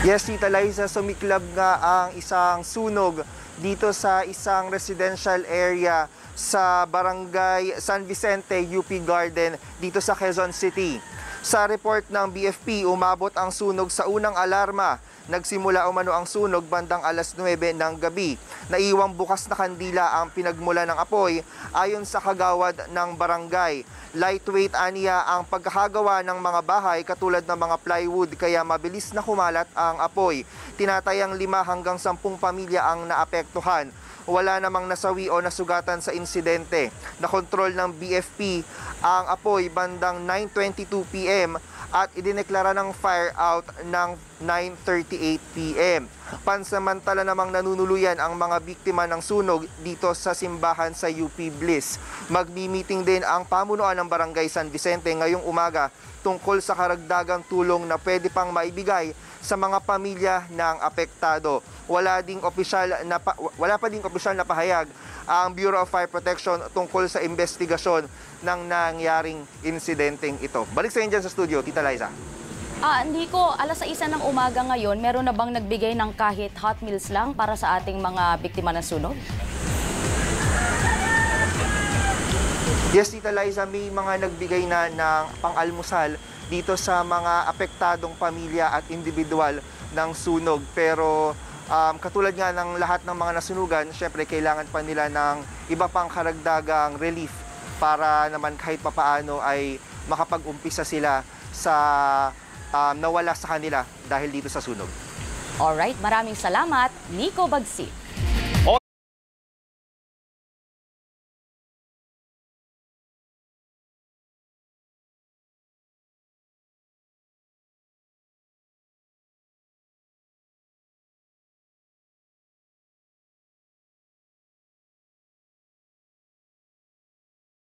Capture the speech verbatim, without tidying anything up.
Yes, Tita Liza, sumiklab nga ang isang sunog dito sa isang residential area sa Barangay San Vicente, U P Garden, dito sa Quezon City. Sa report ng B F P, umabot ang sunog sa unang alarma. Nagsimula umano ang sunog bandang alas nuwebe ng gabi. Naiwang bukas na kandila ang pinagmula ng apoy ayon sa kagawad ng barangay. Lightweight aniya ang pagkakagawa ng mga bahay katulad ng mga plywood kaya mabilis na kumalat ang apoy. Tinatayang lima hanggang sampung pamilya ang naapektuhan. Wala namang nasawi o nasugatan sa insidente. Nakontrol ng B F P ang apoy bandang nine twenty-two p m at idineklara ng fire out ng nine thirty-eight p m Pansamantala namang nanunuluyan ang mga biktima ng sunog dito sa simbahan sa U P Bliss. Magmi-meeting din ang pamunuan ng Barangay San Vicente ngayong umaga tungkol sa karagdagang tulong na pwede pang maibigay sa mga pamilya ng apektado. Wala ding opisyal na pa, wala pa ding opisyal na pahayag ang Bureau of Fire Protection tungkol sa investigasyon ng nangyaring insidenteng ito. Balik sa inyo dyan sa studio, Tita Liza. Ah, Nico, alas isa ng umaga ngayon, meron na bang nagbigay ng kahit hot meals lang para sa ating mga biktima ng sunog? Yes, Tita Liza, may mga nagbigay na ng pang-almusal dito sa mga apektadong pamilya at individual ng sunog. Pero um, katulad nga ng lahat ng mga nasunugan, syempre kailangan pa nila ng iba pang karagdagang relief para naman kahit papaano ay makapag-umpisa sila sa um, nawala sa kanila dahil dito sa sunog. Alright, maraming salamat, Nico Bagsik.